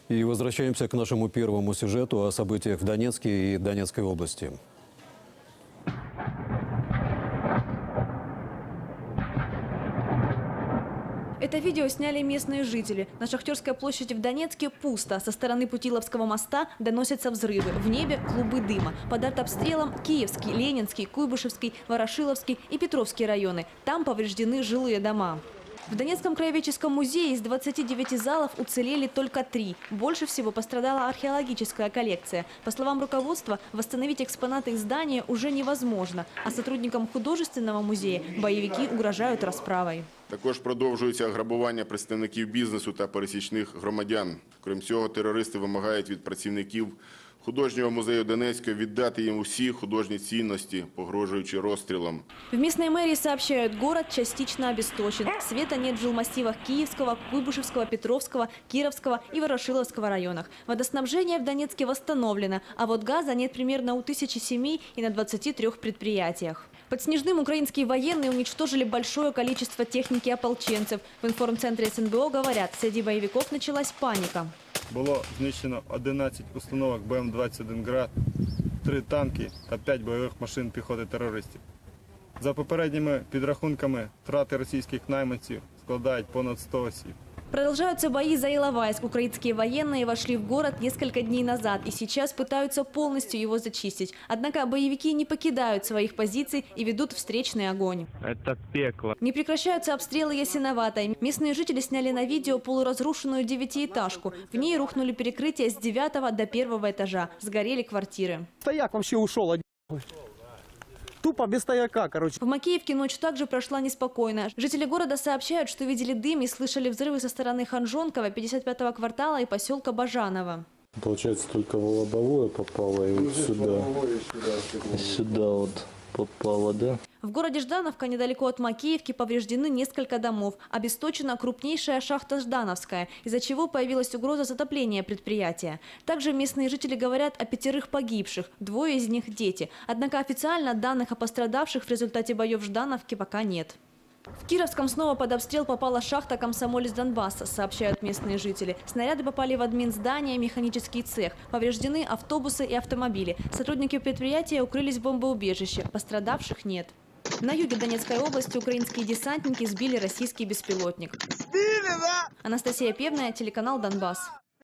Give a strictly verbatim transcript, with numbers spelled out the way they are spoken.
И возвращаемся к нашему первому сюжету о событиях в Донецке и Донецкой области. Это видео сняли местные жители. На Шахтерской площади в Донецке пусто. Со стороны Путиловского моста доносятся взрывы. В небе клубы дыма. Под артобстрелом Киевский, Ленинский, Куйбышевский, Ворошиловский и Петровский районы. Там повреждены жилые дома. В Донецком краеведческом музее из двадцати девяти залов уцелели только три. Больше всего пострадала археологическая коллекция. По словам руководства, восстановить экспонаты из здания уже невозможно. А сотрудникам художественного музея боевики угрожают расправой. Також продовжується грабування представників бізнесу та пересічних громадян. Крім цього, терористи вимагають від працівників художнього музею Донецька віддати їм усі художні цінності, погрожуючи розстрілом. В местной мэрии сообщают, город частично обесточен. Света нет в жилмассивах Киевского, Куйбышевского, Петровского, Кировского и Ворошиловского районах. Водоснабжение в Донецке восстановлено, а вот газа нет примерно у тысячи семей и на двадцати трёх предприятиях. Под Снежным украинские военные уничтожили большое количество техники ополченцев. В информцентре эс эн бэ о говорят, среди боевиков началась паника. Було знищено одинадцять установок Б М двадцять один «Град», три танки та п'ять бойових машин піхоти терористів. За попередніми підрахунками, втрати російських найманців складають понад сто осіб. Продолжаются бои за Иловайск. Украинские военные вошли в город несколько дней назад и сейчас пытаются полностью его зачистить. Однако боевики не покидают своих позиций и ведут встречный огонь. Это пекло. Не прекращаются обстрелы Ясиноватой. Местные жители сняли на видео полуразрушенную девятиэтажку. В ней рухнули перекрытия с девятого до первого этажа. Сгорели квартиры. Стояк вообще ушел. Тупо без стояка, короче. В Макеевке ночь также прошла неспокойно. Жители города сообщают, что видели дым и слышали взрывы со стороны Ханжонкова, пятьдесят пятого квартала и поселка Бажаново. Получается, только в лобовое попало и вот сюда. Сюда вот попало, да? В городе Ждановка, недалеко от Макеевки, повреждены несколько домов. Обесточена крупнейшая шахта Ждановская, из-за чего появилась угроза затопления предприятия. Также местные жители говорят о пятерых погибших, двое из них – дети. Однако официально данных о пострадавших в результате боев в Ждановке пока нет. В Кировском снова под обстрел попала шахта «Комсомолец Донбасса», сообщают местные жители. Снаряды попали в админздание, механический цех. Повреждены автобусы и автомобили. Сотрудники предприятия укрылись в бомбоубежище. Пострадавших нет. На юге Донецкой области украинские десантники сбили российский беспилотник. Анастасия Певная, телеканал «Донбасс».